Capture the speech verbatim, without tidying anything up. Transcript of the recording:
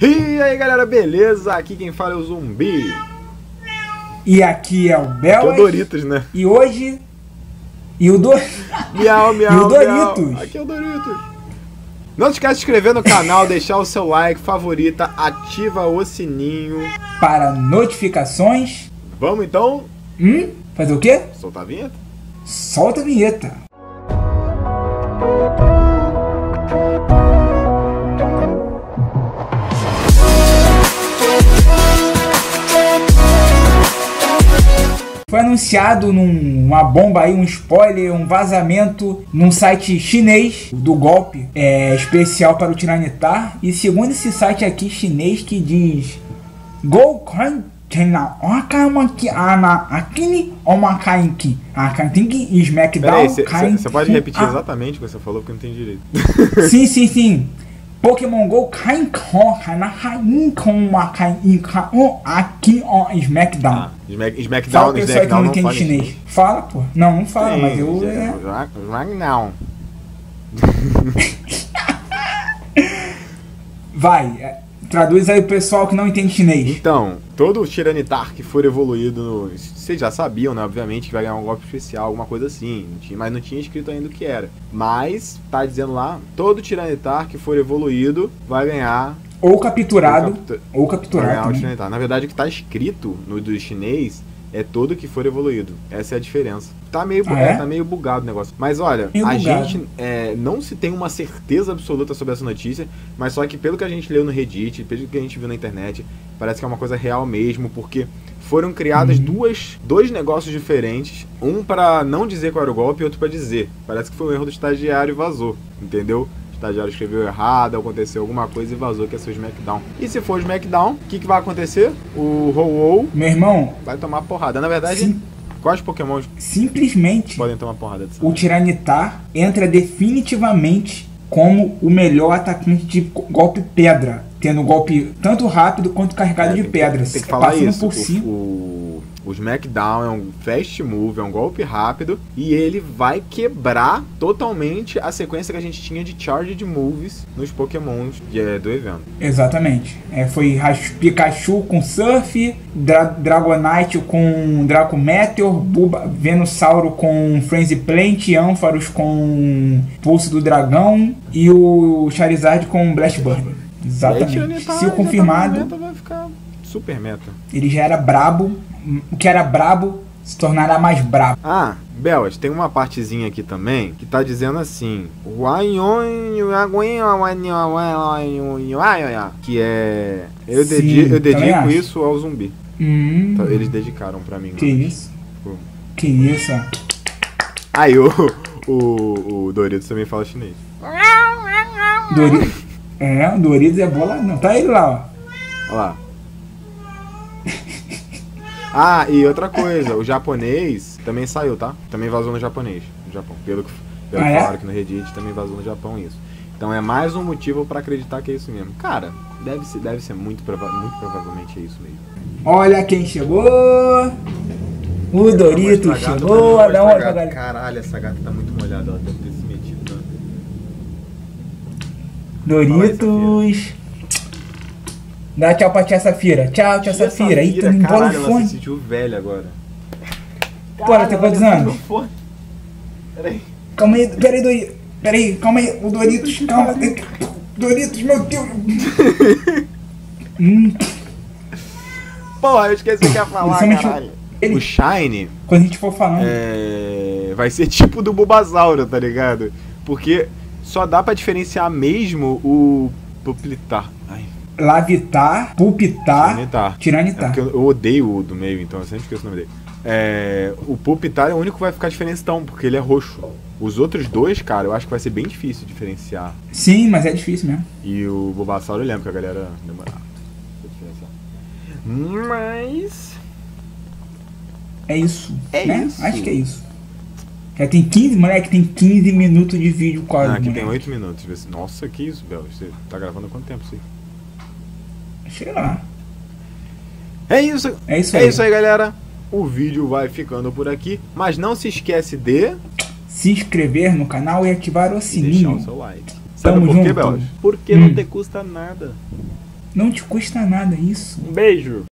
E aí galera, beleza? Aqui quem fala é o Zumbi. E aqui é o Belas. Que é o Doritos, né? E hoje... E o do... Miau, miau, e o Doritos. Miau. Aqui é o Doritos. Não se esquece de se inscrever no canal, deixar o seu like, favorita, ativa o sininho. Para notificações. Vamos então? Hum? Fazer o quê? Soltar a vinheta? Solta a vinheta. Foi anunciado num, uma bomba aí, um spoiler, um vazamento num site chinês do golpe é, especial para o Tiranitar. E segundo esse site aqui chinês que diz Go Smackdown. Você pode repetir exatamente o que você falou porque eu não entendi direito. Sim, sim, sim. Pokémon Go aqui ó Smackdown. Ah, Smack, Smackdown, fala o pessoal que não entende fala chinês. Chinês. Fala, pô. Não, não fala, sim, mas eu... É... Smackdown. Vai, traduz aí o pessoal que não entende chinês. Então, todo Tiranitar que for evoluído, no... vocês já sabiam, né? Obviamente que vai ganhar um golpe especial, alguma coisa assim. Não tinha, mas não tinha escrito ainda o que era. Mas, tá dizendo lá, todo Tiranitar que for evoluído vai ganhar... Ou capturado, ou, captu... ou capturado. Vai ganhar o Tiranitar. Na verdade, o que tá escrito no do chinês é todo que for evoluído. Essa é a diferença. Tá meio, ah, é? Tá meio bugado o negócio. Mas olha, meio a bugado. gente é, não se tem uma certeza absoluta sobre essa notícia, mas só que pelo que a gente leu no Reddit, pelo que a gente viu na internet, parece que é uma coisa real mesmo, porque foram criadas uhum. duas, dois negócios diferentes, um para não dizer qual era o golpe e outro para dizer. Parece que foi um erro do estagiário e vazou, entendeu? O estagiário escreveu errado, aconteceu alguma coisa e vazou que é seu Smackdown. E se for o Smackdown, o que, que vai acontecer? O Ho-Oh, meu irmão, vai tomar porrada. Na verdade, sim. Quais Pokémon simplesmente podem tomar porrada dessa? O Tiranitar entra definitivamente como o melhor atacante de golpe pedra, tendo golpe tanto rápido quanto carregado é, de pedras. Tem que falar passando isso. Por o, cima. O, o Smackdown é um fast move, é um golpe rápido e ele vai quebrar totalmente a sequência que a gente tinha de charged moves nos Pokémons de, é, do evento. Exatamente. É, foi Pikachu com Surf, Dra Dragonite com Draco Meteor, Buba, Venusaur com Frenzy Plant, Ampharos com Pulso do Dragão e o Charizard com Blast Burn. Exatamente. Tá, se o confirmado, tá vai ficar super meta. Ele já era brabo. O que era brabo se tornará mais brabo. Ah, Belas, tem uma partezinha aqui também que tá dizendo assim, que é eu, Sim, dedico, eu dedico isso ao Zumbi. Hum, então, eles dedicaram pra mim. Que mas, isso? Pô. Que isso? Aí o, o, o Doritos também fala chinês. Doritos, é, o Doritos é bola. Não, tá ele lá, ó. Olha lá. Ah, e outra coisa, o japonês também saiu, tá? Também vazou no japonês, no Japão. Pelo que, pelo ah, que é? falaram aqui no Reddit, também vazou no Japão isso. Então é mais um motivo pra acreditar que é isso mesmo. Cara, deve ser, deve ser muito, prova muito provavelmente é isso mesmo. Olha quem chegou! O Doritos chegou! Gata, dá uma gata. Caralho, essa gata tá muito molhada, ela deve ter se metido, né? Doritos! Dá tchau pra tia Safira. Tchau, tia Safira. Aí tu embola o fone. Ela se sentiu velha agora. Pô, ela tem quantos anos? Peraí. Calma aí, peraí, Doritos. Peraí, calma aí. O Doritos, calma. Doritos, meu Deus. hum. Porra, eu esqueci o que ia falar, caralho. Ele... O Shine... Quando a gente for falando... É... Vai ser tipo do Bulbasaur, tá ligado? Porque só dá pra diferenciar mesmo o Pupitar. Ai... Lavitar, Pupitar, Tiranitar. Tiranitar. É porque eu odeio o do meio, então eu sempre esqueço o nome dele. É, o Pupitar é o único que vai ficar diferencião, porque ele é roxo. Os outros dois, cara, eu acho que vai ser bem difícil diferenciar. Sim, mas é difícil mesmo. E o Bulbasaur eu lembro que a galera demorava pra diferenciar. Mas... É isso. É né? isso. Acho que é isso. Já tem quinze, moleque, tem quinze minutos de vídeo quase. Não, aqui moleque. tem oito minutos. Nossa, que isso, Bel? Você tá gravando há quanto tempo isso aí? Sei lá. É isso. É isso é aí. isso aí, galera. O vídeo vai ficando por aqui. Mas não se esquece de... se inscrever no canal e ativar o sininho. E deixar o seu like. Sabe Tamo por quê, junto. Belas? Porque hum. não te custa nada. Não te custa nada isso. Um beijo.